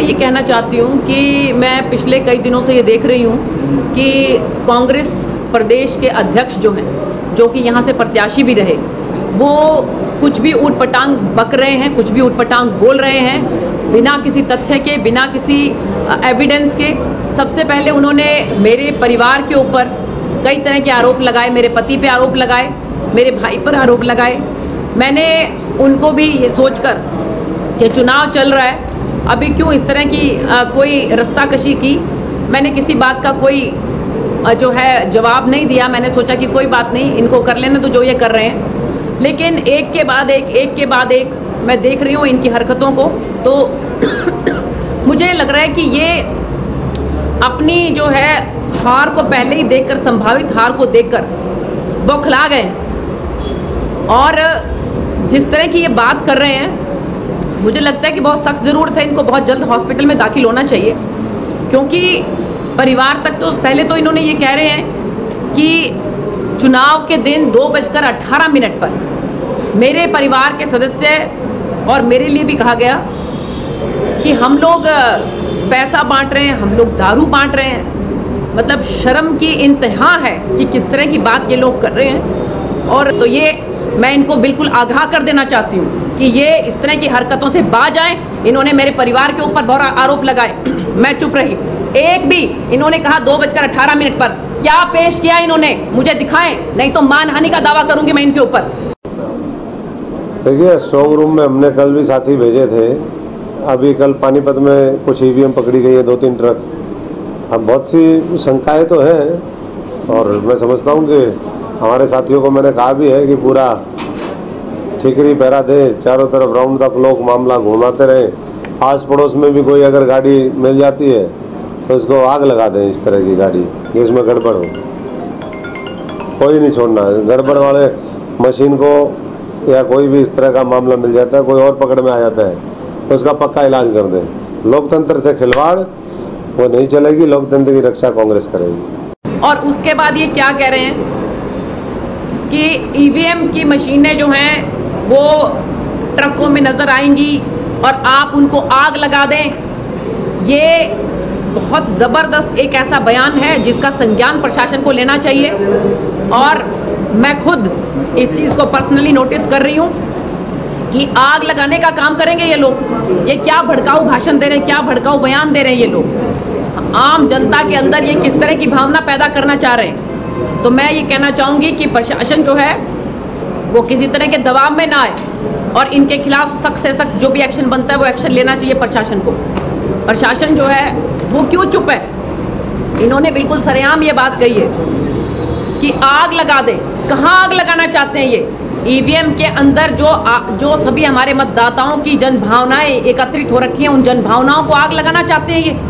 ये कहना चाहती हूँ कि मैं पिछले कई दिनों से ये देख रही हूँ कि कांग्रेस प्रदेश के अध्यक्ष जो हैं, जो कि यहाँ से प्रत्याशी भी रहे, वो कुछ भी ऊटपटांग बक रहे हैं, कुछ भी ऊटपटांग बोल रहे हैं, बिना किसी तथ्य के, बिना किसी एविडेंस के। सबसे पहले उन्होंने मेरे परिवार के ऊपर कई तरह के आरोप लगाए, मेरे पति पे आरोप लगाए, मेरे भाई पर आरोप लगाए। मैंने उनको भी ये सोचकर कि चुनाव चल रहा है, अभी क्यों इस तरह की कोई रस्साकशी की, मैंने किसी बात का कोई जो है जवाब नहीं दिया। मैंने सोचा कि कोई बात नहीं, इनको कर लेने तो जो ये कर रहे हैं। लेकिन एक के बाद एक मैं देख रही हूँ इनकी हरकतों को, तो मुझे लग रहा है कि ये अपनी जो है हार को पहले ही देखकर, संभावित हार को देखकर बौखला गए और जिस तरह की ये बात कर रहे हैं, मुझे लगता है कि बहुत सख्त ज़रूरत है, इनको बहुत जल्द हॉस्पिटल में दाखिल होना चाहिए। क्योंकि परिवार तक तो पहले तो इन्होंने ये कह रहे हैं कि चुनाव के दिन 2:18 पर मेरे परिवार के सदस्य और मेरे लिए भी कहा गया कि हम लोग पैसा बांट रहे हैं, हम लोग दारू बांट रहे हैं। मतलब शर्म की इंतहा है कि किस तरह की बात ये लोग कर रहे हैं। और तो ये मैं इनको बिल्कुल आगाह कर देना चाहती हूँ कि ये इस तरह की हरकतों से बाज आएं। इन्होंने मेरे परिवार के ऊपर बहुत आरोप लगाए, मैं चुप रही। एक भी इन्होंने कहा 2:18 पर क्या पेश किया इन्होंने, मुझे दिखाएं, नहीं तो मानहानि का दावा करूंगी मैं इनके ऊपर। देखिए, स्ट्रॉन्ग रूम में हमने कल भी साथी भेजे थे। अभी कल पानीपत में कुछ ईवीएम पकड़ी गई है, 2-3 ट्रक। अब बहुत सी शंकाएं तो हैं और मैं समझता हूं कि हमारे साथियों को मैंने कहा भी है कि पूरा ठिकरी पहरा दे, चारों तरफ राउंड द क्लॉक मामला घुमाते रहे। आस पड़ोस में भी कोई अगर गाड़ी मिल जाती है तो इसको आग लगा दें, इस तरह की गाड़ी जिसमें गड़बड़ हो। कोई नहीं छोड़ना, गड़बड़ वाले मशीन को या कोई भी इस तरह का मामला मिल जाता है, कोई और पकड़ में आ जाता है तो उसका पक्का इलाज कर दें। लोकतंत्र से खिलवाड़ वो नहीं चलेगी, लोकतंत्र की रक्षा कांग्रेस करेगी। और उसके बाद ये क्या कह रहे हैं कि ईवीएम की मशीनें जो हैं वो ट्रकों में नज़र आएंगी और आप उनको आग लगा दें। ये बहुत ज़बरदस्त एक ऐसा बयान है जिसका संज्ञान प्रशासन को लेना चाहिए। और मैं खुद इस चीज़ को पर्सनली नोटिस कर रही हूँ कि आग लगाने का काम करेंगे ये लोग। ये क्या भड़काऊ भाषण दे रहे हैं, क्या भड़काऊ बयान दे रहे हैं ये लोग। आम जनता के अंदर ये किस तरह की भावना पैदा करना चाह रहे हैं। तो मैं ये कहना चाहूँगी कि प्रशासन जो है वो किसी तरह के दबाव में ना आए और इनके खिलाफ सख्त से सख्त जो भी एक्शन बनता है वो एक्शन लेना चाहिए प्रशासन को। प्रशासन जो है वो क्यों चुप है? इन्होंने बिल्कुल सरेआम ये बात कही है कि आग लगा दे। कहाँ आग लगाना चाहते हैं ये? ईवीएम के अंदर जो सभी हमारे मतदाताओं की जनभावनाएं एकत्रित हो रखी हैं, उन जनभावनाओं को आग लगाना चाहते हैं ये।